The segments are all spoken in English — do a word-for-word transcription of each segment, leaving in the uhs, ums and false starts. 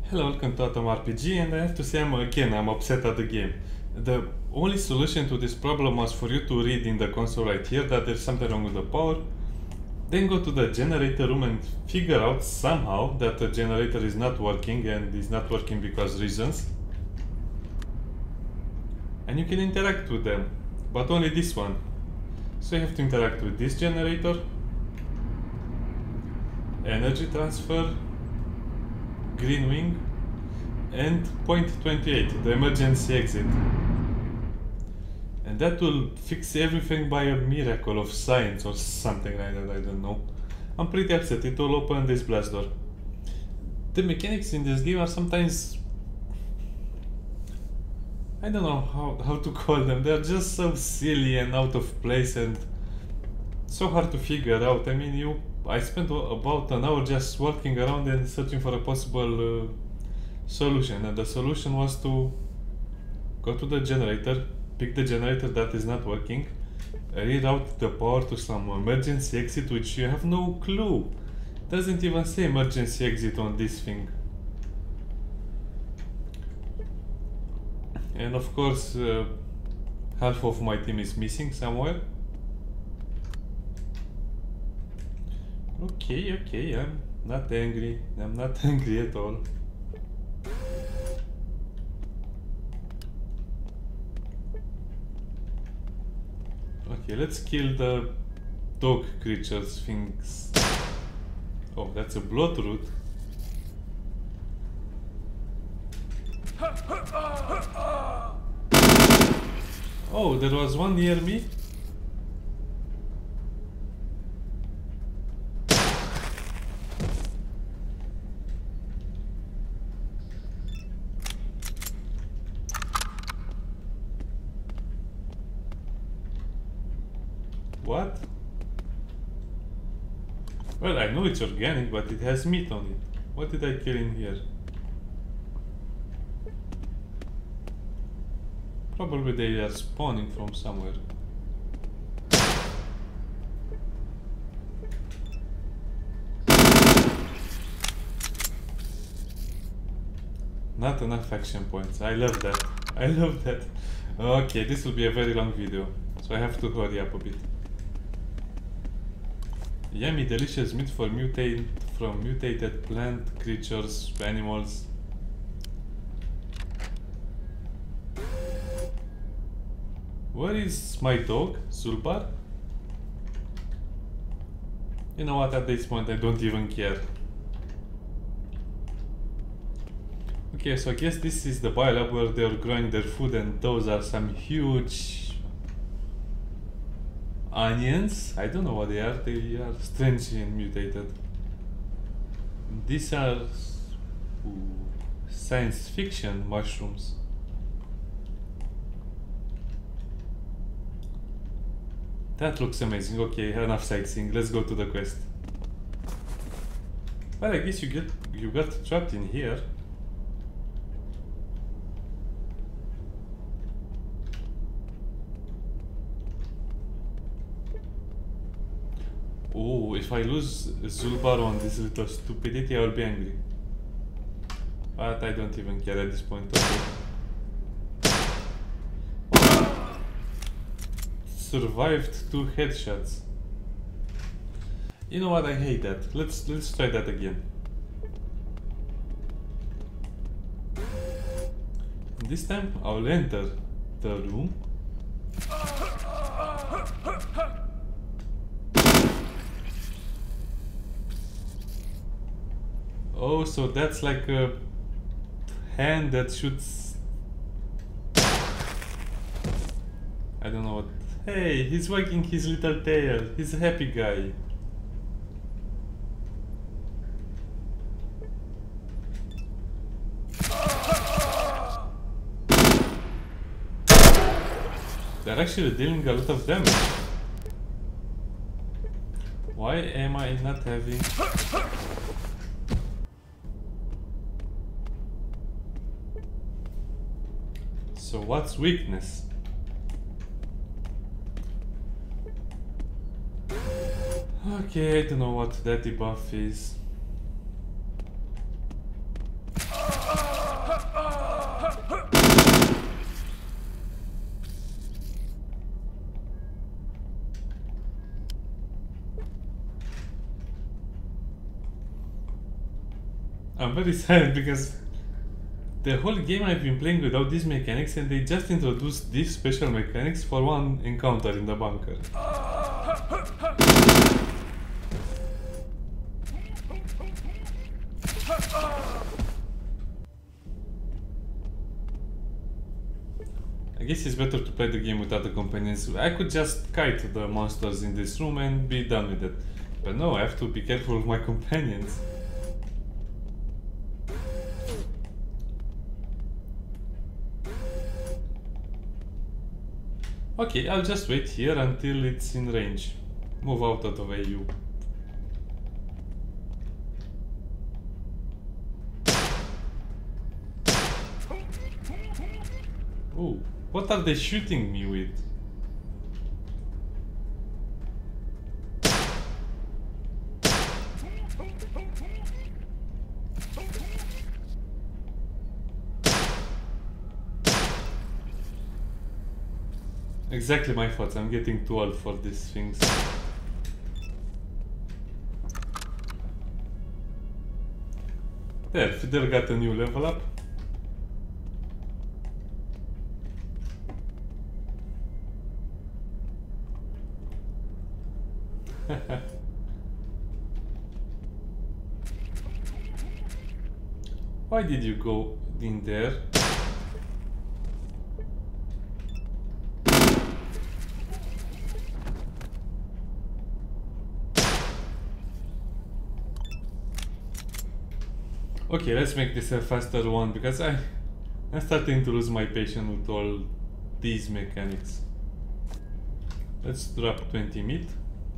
Hello, welcome to Atom R P G, and I have to say I'm again I'm upset at the game. The only solution to this problem was for you to read in the console right here that there's something wrong with the power, then go to the generator room and figure out somehow that the generator is not working and is not working because reasons. And you can interact with them, but only this one. So you have to interact with this generator, energy transfer, green wing, and point twenty-eight, the emergency exit. And that will fix everything by a miracle of science or something like that, I don't know. I'm pretty upset. It will open this blast door. The mechanics in this game are sometimes... I don't know how, how to call them. They're just so silly and out of place and so hard to figure out. I mean, you... I spent about an hour just walking around and searching for a possible uh, solution, and the solution was to go to the generator, pick the generator that is not working, reroute the power to some emergency exit which you have no clue. Doesn't even say emergency exit on this thing. And of course uh, half of my team is missing somewhere. Okay, okay, I'm not angry. I'm not angry at all. Okay, let's kill the dog creatures things. Oh, that's a bloodroot. Oh, there was one near me. What? Well, I know it's organic, but it has meat on it. What did I kill in here? Probably they are spawning from somewhere. Not enough action points. I love that. I love that. Okay, this will be a very long video, so I have to hurry up a bit. Yummy, delicious meat for mutate from mutated plant creatures, animals. Where is my dog, Zulbar? You know what, at this point I don't even care. Okay, so I guess this is the biolab where they're growing their food, and those are some huge onions. I don't know what they are. They are strangely mutated. These are ooh, science fiction mushrooms. That looks amazing. Okay, enough sightseeing. Let's go to the quest. Well, I guess you get you got trapped in here. Oh, if I lose Zulbar on this little stupidity, I will be angry. But I don't even care at this point. Okay. Oh. Survived two headshots. You know what? I hate that. Let's let's try that again. This time I'll enter the room. Oh, so that's like a hand that shoots... I don't know what... Hey, he's wagging his little tail. He's a happy guy. They're actually dealing a lot of damage. Why am I not having... So what's weakness? Okay, I don't know what that debuff is. I'm very sad because the whole game I've been playing without these mechanics and they just introduced these special mechanics for one encounter in the bunker. I guess it's better to play the game without the companions. I could just kite the monsters in this room and be done with it. But no, I have to be careful of my companions. Okay, I'll just wait here until it's in range. Move out of the way, you. Ooh, what are they shooting me with? Exactly my thoughts, I'm getting too old for these things. There, Fidel got a new level up. Why did you go in there? Okay, let's make this a faster one because I, I'm starting to lose my patience with all these mechanics. Let's drop twenty meat.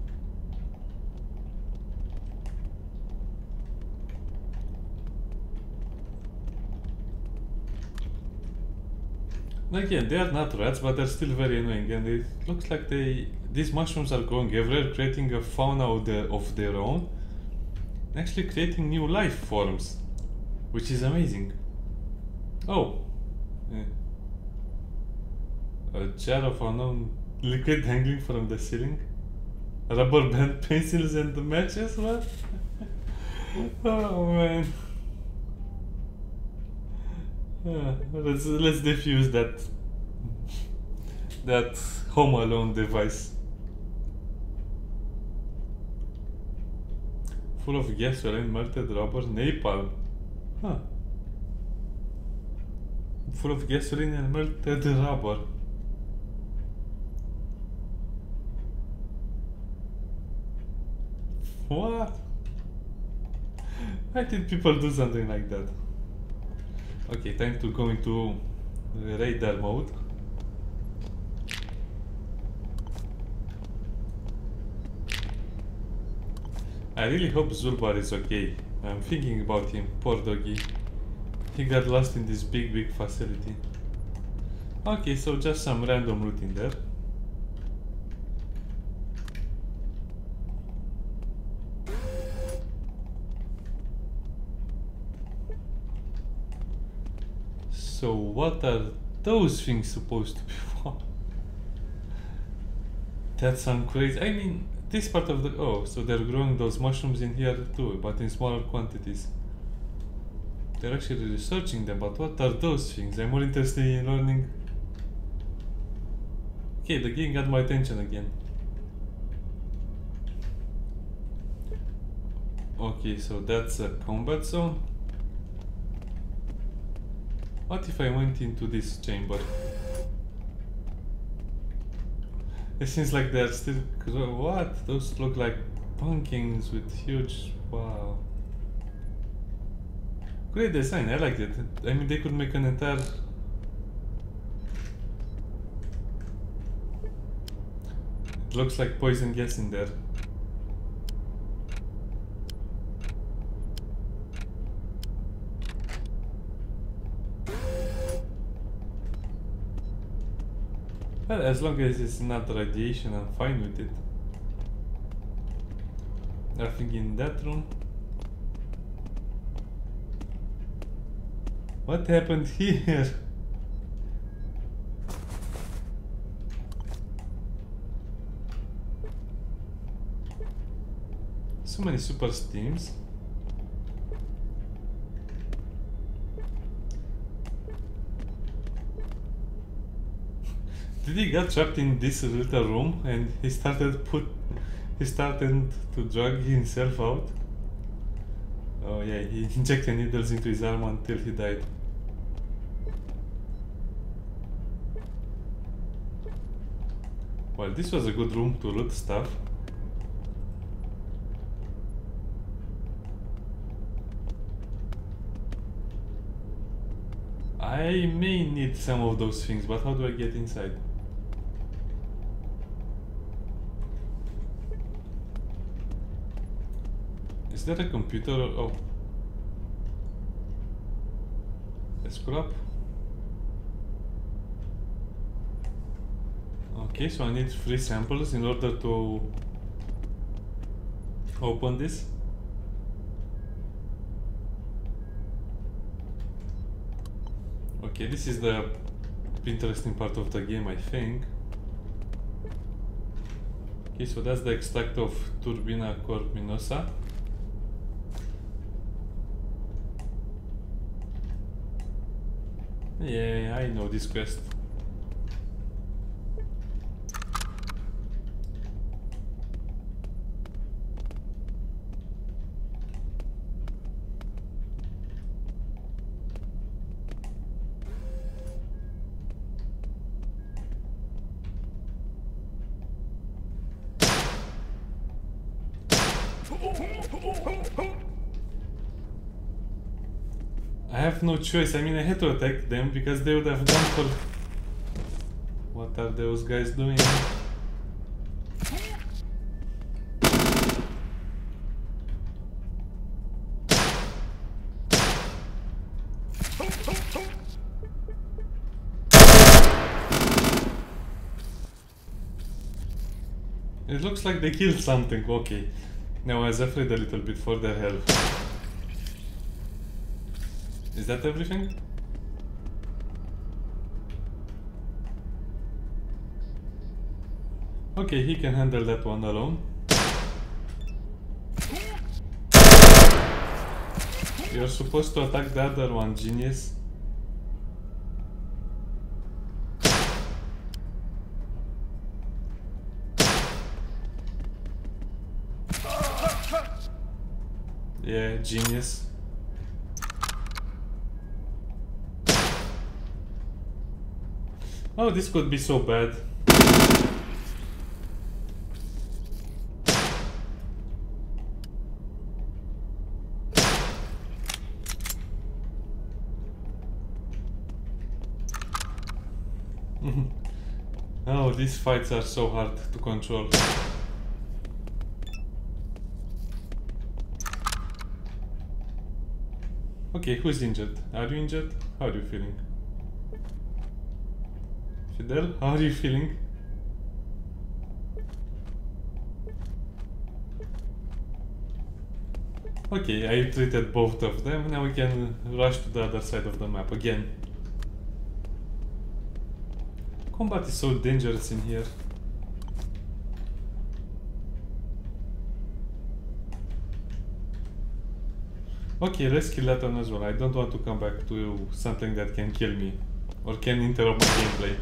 Again, they are not rats, but they're still very annoying, and it looks like they these mushrooms are going everywhere, creating a fauna of, the, of their own, actually creating new life forms, which is amazing. Oh, yeah. A jar of unknown liquid dangling from the ceiling, rubber band pencils and the matches. What? Oh man. Yeah, let's let's defuse that that Home Alone device. Full of gasoline, melted rubber, napalm. Huh. Full of gasoline and melted rubber. What? Why did people do something like that? Okay, time to go into radar mode. I really hope Zulbar is okay. I'm thinking about him, poor doggy. He got lost in this big, big facility. Okay, so just some random loot in there. So what are those things supposed to be for? That sounds crazy. I mean, this part of the... Oh, so they're growing those mushrooms in here too, but in smaller quantities. They're actually researching them, but what are those things? I'm more interested in learning. Okay, the game got my attention again. Okay, so that's a combat zone. What if I went into this chamber? It seems like they're still... What? Those look like pumpkins with huge... Wow. Great design, I like it. I mean, they could make an entire... It looks like poison gas in there. Well, as long as it's not radiation, I'm fine with it. Nothing in that room. What happened here? So many super steams. Did he get trapped in this little room and he started put he started to drag himself out? Oh yeah, he injected needles into his arm until he died. Well, this was a good room to loot stuff. I may need some of those things, but how do I get inside? Is there a computer? Oh. Let's scroll up. Okay, so I need three samples in order to open this. Okay, this is the interesting part of the game, I think. Okay, so that's the extract of Turbina corpinosa. Yeah, I know this quest. I have no choice. I mean, I had to attack them because they would have gone for... What are those guys doing? It looks like they killed something. Okay. Now I was afraid a little bit for their health. Is that everything? Okay, he can handle that one alone. You're supposed to attack the other one, genius. Yeah, genius. Oh, this could be so bad. Oh, these fights are so hard to control. Okay, who's injured? Are you injured? How are you feeling? Fidel, how are you feeling? Okay, I treated both of them. Now we can rush to the other side of the map again. Combat is so dangerous in here. Okay, let's kill that one as well. I don't want to come back to something that can kill me or can interrupt my gameplay.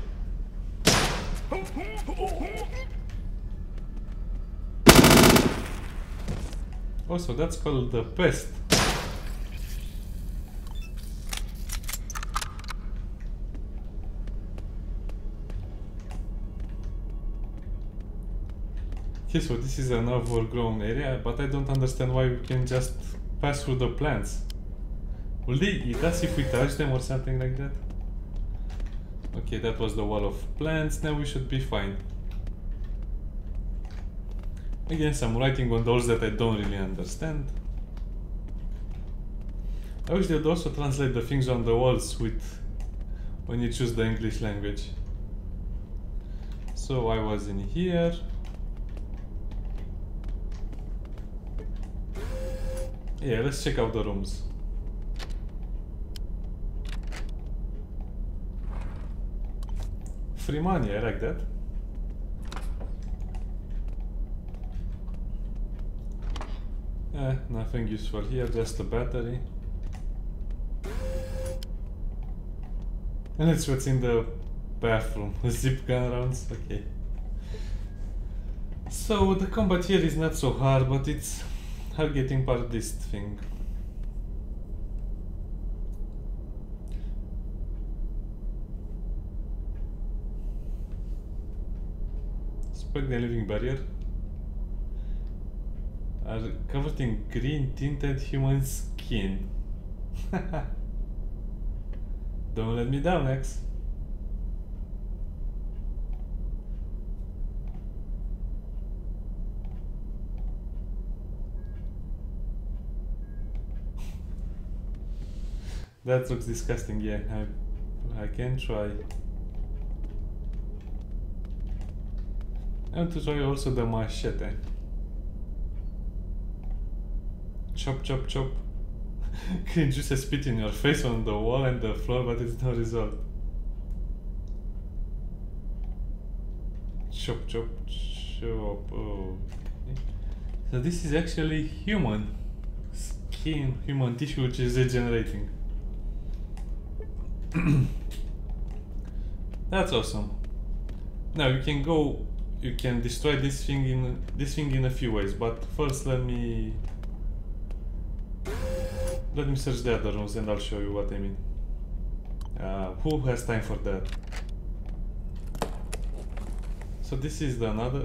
Also, that's called the pest. Okay, so this is an overgrown area, but I don't understand why we can just pass through the plants. Will they eat us if we touch them or something like that? Okay, that was the wall of plants. Now we should be fine. Again, some writing on doors that I don't really understand. I wish they'd also translate the things on the walls with when you choose the English language. So I was in here. Yeah, let's check out the rooms. Free money, I like that. Eh, nothing useful here, just a battery. And let's see what's in the bathroom. Zip gun rounds, okay. So the combat here is not so hard, but it's hard getting past this thing. Spec the living barrier are covered in green tinted human skin. Don't let me down, X. That looks disgusting, yeah. I, I can try. I want to try also the machete. Chop, chop, chop. Can just spit in your face on the wall and the floor, but it's no result. Chop, chop, chop. Oh. So this is actually human skin, human tissue which is regenerating. That's awesome. Now you can go, you can destroy this thing in this thing in a few ways, but first let me let me search the other rooms and I'll show you what I mean. Uh, who has time for that? So this is the another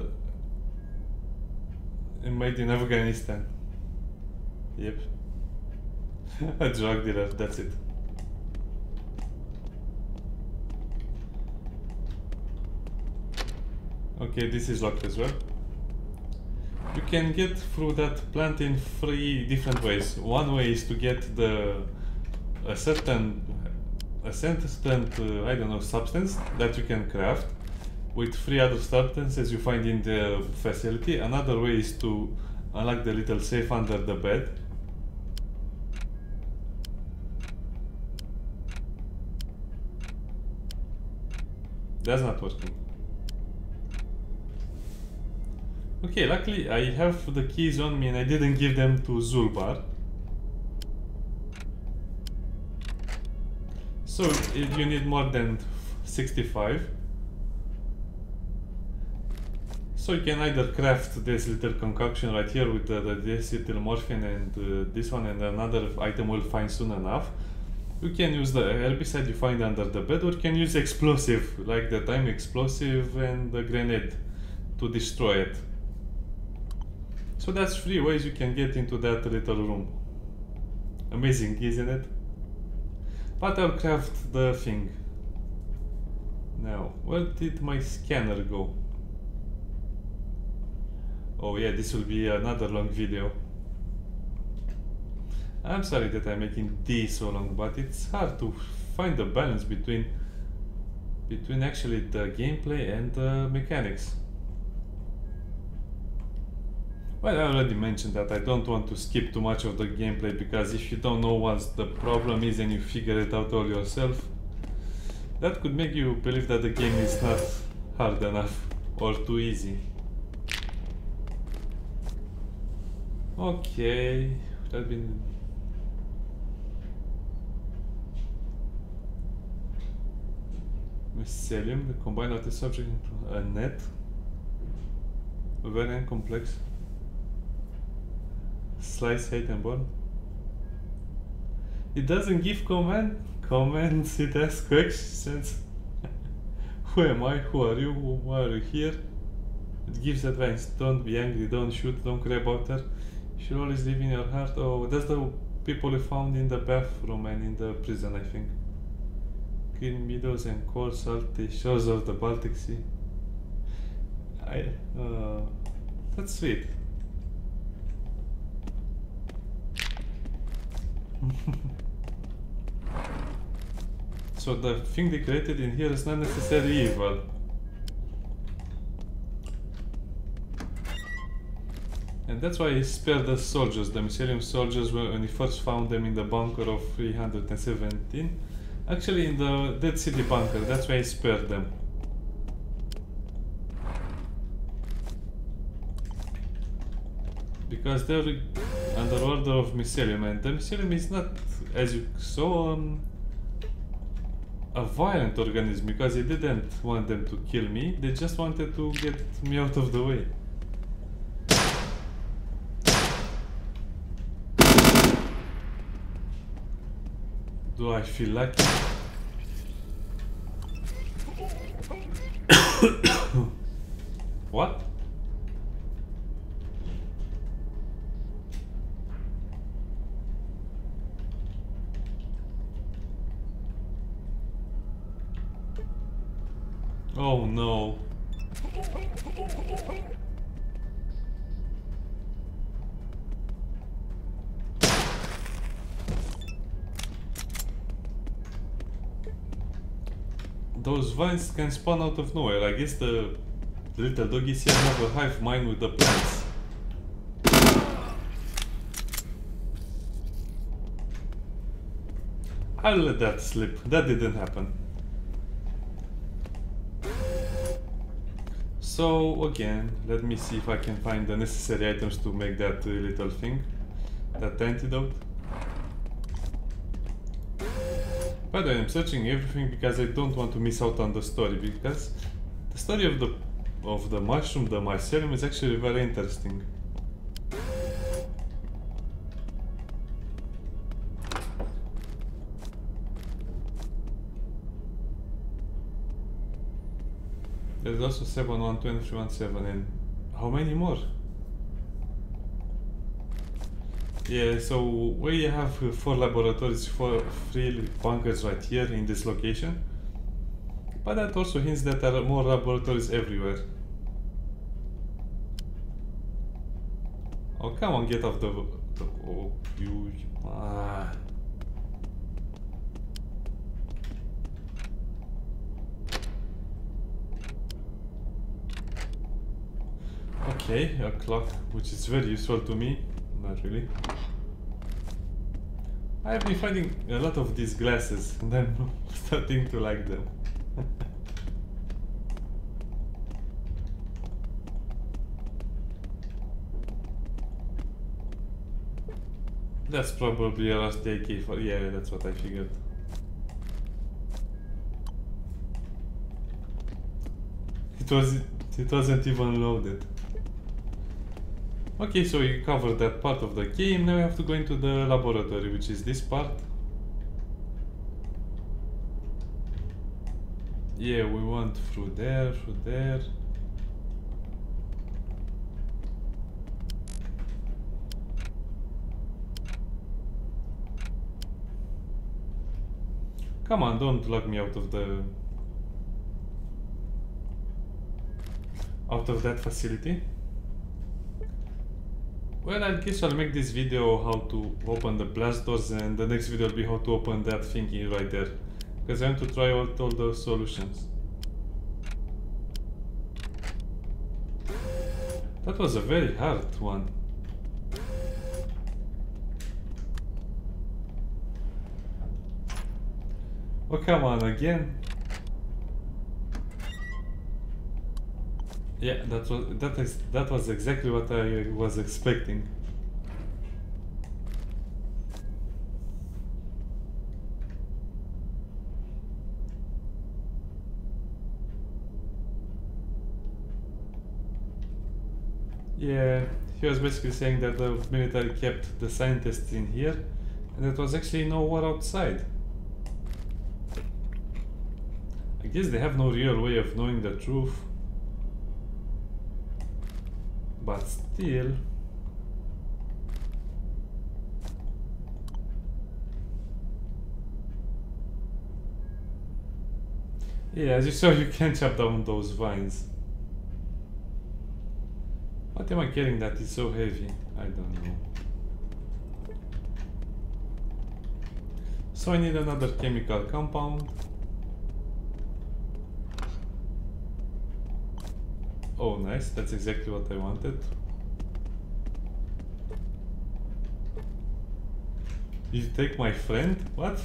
made in Afghanistan. Yep. A drug dealer, that's it. Okay, this is locked as well. You can get through that plant in three different ways. One way is to get the a certain a certain uh, I don't know substance that you can craft with three other substances you find in the facility. Another way is to unlock the little safe under the bed. That's not working. Okay, luckily I have the keys on me and I didn't give them to Zulbar. So if you need more than sixty-five. So you can either craft this little concoction right here with the, the acetylmorphine and uh, this one, and another item we'll find soon enough. You can use the herbicide you find under the bed, or you can use explosive like the time explosive and the grenade to destroy it. So that's three ways you can get into that little room. Amazing, isn't it? But I'll craft the thing. Now, where did my scanner go? Oh yeah, this will be another long video. I'm sorry that I'm making this so long, but it's hard to find the balance between between actually the gameplay and the mechanics. Well, I already mentioned that I don't want to skip too much of the gameplay, because if you don't know what the problem is and you figure it out all yourself, that could make you believe that the game is not hard enough or too easy. Okay, that been mycelium, the combined of the subject into a net, very complex. Slice, hate and burn. It doesn't give command comments, it asks questions. Who am I? Who are you? Why are you here? It gives advice. Don't be angry, don't shoot, don't cry about her. You should always live in your heart. Oh, that's the people we found in the bathroom and in the prison, I think. Green meadows and cold salty shores of the Baltic Sea. I, uh, that's sweet. So the thing they created in here is not necessarily evil. And that's why he spared the soldiers, the mycelium soldiers, when he first found them in the bunker of three hundred seventeen. Actually in the Dead City bunker, that's why he spared them. Because they're under order of mycelium, and the mycelium is not, as you saw, um, a violent organism because they didn't want them to kill me, they just wanted to get me out of the way. Do I feel lucky? What? Oh no. Those vines can spawn out of nowhere. I guess the little doggies here have a hive mind with the plants. I'll let that slip. That didn't happen. So again, let me see if I can find the necessary items to make that uh, little thing. That antidote. By the way, I'm searching everything because I don't want to miss out on the story, because the story of the of the mushroom, the mycelium, is actually very interesting. There's also seven one two and three one seven, and how many more? Yeah, so we have uh, four laboratories, four three bunkers right here in this location. But that also hints that there are more laboratories everywhere. Oh, come on, get off the... the oh, you... Ah. Okay, a clock, which is very useful to me. Not really. I've been finding a lot of these glasses and I'm starting to like them. That's probably a rusty A K for... yeah, that's what I figured. It was... it wasn't even loaded. Okay, so we covered that part of the game. Now we have to go into the laboratory, which is this part. Yeah, we went through there, through there. Come on, don't lock me out of the... out of that facility. Well, I guess I'll make this video how to open the blast doors, and the next video will be how to open that thingy right there. Because I want to try out all the solutions. That was a very hard one. Oh, come on, again. Yeah, that was that is that was exactly what I was expecting. Yeah, he was basically saying that the military kept the scientists in here, and it was actually no war outside. I guess they have no real way of knowing the truth. But still... yeah, as you saw, you can chop down those vines. What am I carrying that is so heavy? I don't know. So I need another chemical compound. Oh, nice. That's exactly what I wanted. You take my friend? What?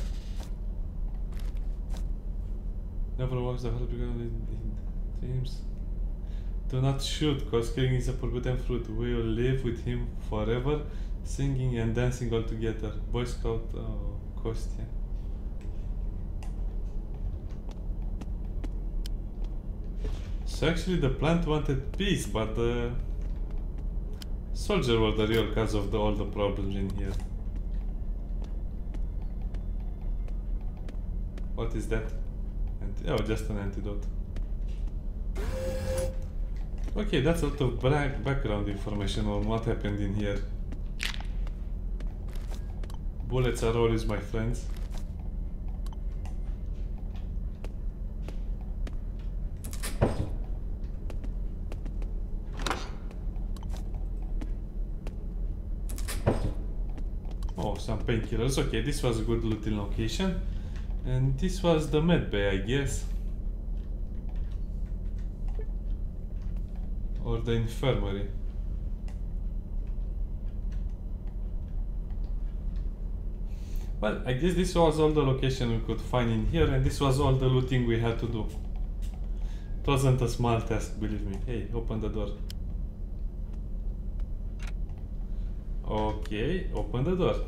Never walks the heart because in dreams. Do not shoot, cause killing is a forbidden fruit. We will live with him forever, singing and dancing all together. Boy Scout, oh, Kostya. So actually the plant wanted peace, but the soldier were the real cause of the, all the problems in here. What is that? Anti oh, just an antidote. Okay, that's a lot of back background information on what happened in here. Bullets are always my friends. Oh, some painkillers. Okay, this was a good looting location. And this was the med bay, I guess. Or the infirmary. Well, I guess this was all the location we could find in here, and this was all the looting we had to do. It wasn't a small task, believe me. Hey, open the door. Okay, open the door.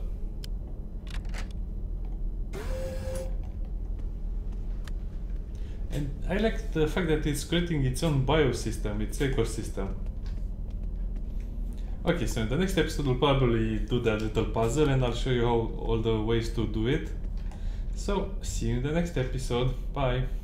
And I like the fact that it's creating its own biosystem, its ecosystem. Okay, so in the next episode we'll probably do that little puzzle and I'll show you how all the ways to do it. So, see you in the next episode. Bye!